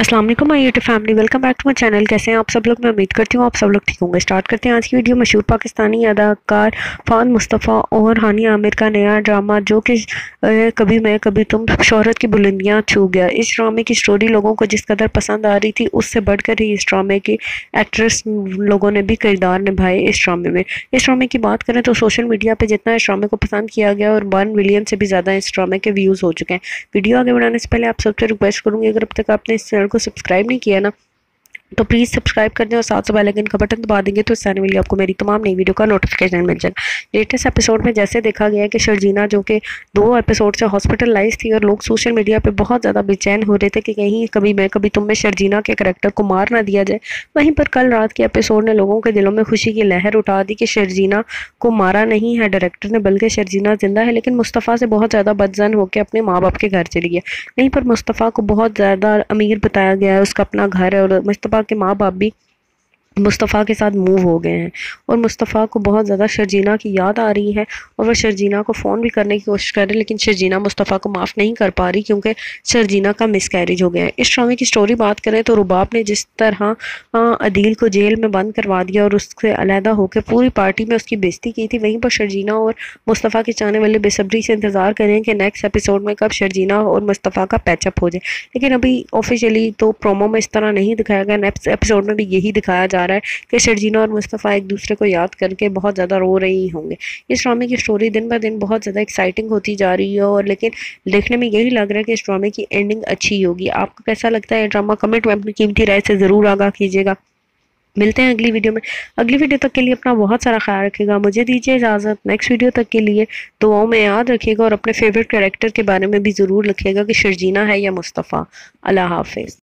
अस्सलाम वालेकुम my YouTube family, welcome back to my channel. कैसे हैं आप सब लोग? मैं उम्मीद करती हूँ आप सब लोग ठीक होंगे। स्टार्ट करते हैं आज की वीडियो। मशहूर पाकिस्तानी अदाकार फ़ान मुस्तफ़ा और हानिया आमिर का नया ड्रामा जो कि कभी मैं कभी तुम शोहरत की बुलंदियाँ छू गया। इस ड्रामे की स्टोरी लोगों को जिस कदर पसंद आ रही थी उससे बढ़कर ही इस ड्रामे की एक्ट्रेस लोगों ने भी किरदार निभाए इस ड्रामे में। इस ड्रामे की बात करें तो सोशल मीडिया पर जितना इस ड्रामे को पसंद किया गया और 1 मिलियन से भी ज़्यादा इस ड्रामे के व्यूज़ हो चुके हैं। वीडियो आगे बढ़ाने से पहले आप सबसे रिक्वेस्ट करूँगी, अगर अब तक आपने इस चैनल को सब्सक्राइब नहीं किया ना तो प्लीज़ सब्सक्राइब कर दें और साथ से बेल आइकन का बटन दबा देंगे तो इससे आने वाली आपको मेरी तमाम नई वीडियो का नोटिफिकेशन मिल जाएगा। लेटेस्ट एपिसोड में जैसे देखा गया है कि शर्जीना जो कि 2 एपिसोड से हॉस्पिटलाइज थी और लोग सोशल मीडिया पे बहुत ज़्यादा बेचैन हो रहे थे कि कहीं कभी मैं कभी तुम में शर्जीना के करैक्टर को मार ना दिया जाए। वहीं पर कल रात के एपिसोड ने लोगों के दिलों में खुशी की लहर उठा दी कि शर्जीना को मारा नहीं है डायरेक्टर ने, बल्कि शर्जीना जिंदा है लेकिन मुस्तफ़ा से बहुत ज़्यादा बदजन होकर अपने माँ बाप के घर चली गई। वहीं पर मुस्तफ़ा को बहुत ज़्यादा अमीर बताया गया है, उसका अपना घर है और मुस्तफ़ा के माँ बाप भी मुस्तफ़ा के साथ मूव हो गए हैं और मुस्तफ़ा को बहुत ज़्यादा शर्जीना की याद आ रही है और वह शर्जीना को फ़ोन भी करने की कोशिश कर रही है लेकिन शर्जीना मुस्तफ़ा को माफ़ नहीं कर पा रही क्योंकि शर्जीना का मिसकैरेज हो गया है। इस ड्रामे की स्टोरी बात करें तो रुबाब ने जिस तरह अदील को जेल में बंद करवा दिया और उससे अलहदा होकर पूरी पार्टी में उसकी बेइज्जती की थी, वहीं पर शर्जीना और मुस्तफ़ा के चाहने वाले बेसब्री से इंतज़ार करें कि नेक्स्ट एपिसोड में कब शर्जीना और मुस्तफ़ा का पैचअप हो जाए। लेकिन अभी ऑफिशियली तो प्रोमो में इस तरह नहीं दिखाया गया, नेक्स्ट एपिसोड में भी यही दिखाया जा रहा है कि शर्जीना और मुस्तफ़ा एक दूसरे को याद करके बहुत ज़्यादा रो रही होंगे। इस ड्रामे की स्टोरी दिन ब दिन बहुत ज़्यादा एक्साइटिंग होती जा रही है और लेकिन देखने में यही लग रहा है कि इस ड्रामे की एंडिंग अच्छी होगी। आपको कैसा लगता है ड्रामा? कमेंट में अपनी कीमती राय से ज़रूर आगाह कीजिएगा। मिलते हैं अगली वीडियो में। अगली वीडियो तक के लिए अपना बहुत सारा ख्याल रखिएगा। मुझे दीजिए इजाज़त। नेक्स्ट वीडियो तक के लिए दुआओं में याद रखिएगा और अपने फेवरेट कैरेक्टर के बारे में भी ज़रूर लिखिएगा कि शर्जीना है या मुस्तफ़ा। अल्लाह हाफिज़।